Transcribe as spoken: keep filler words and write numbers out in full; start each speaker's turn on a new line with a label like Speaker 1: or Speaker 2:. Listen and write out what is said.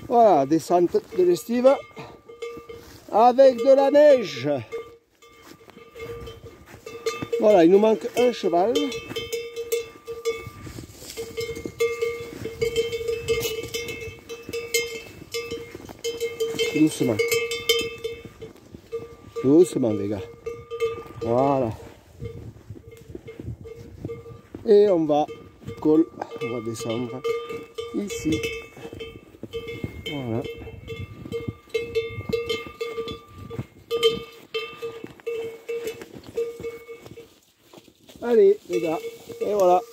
Speaker 1: Voilà, descente de l'estive avec de la neige. Voilà, il nous manque un cheval. Doucement. Doucement, les gars. Voilà. Et on va coller, on va descendre ici. Voilà. Allez, les gars. Et voilà.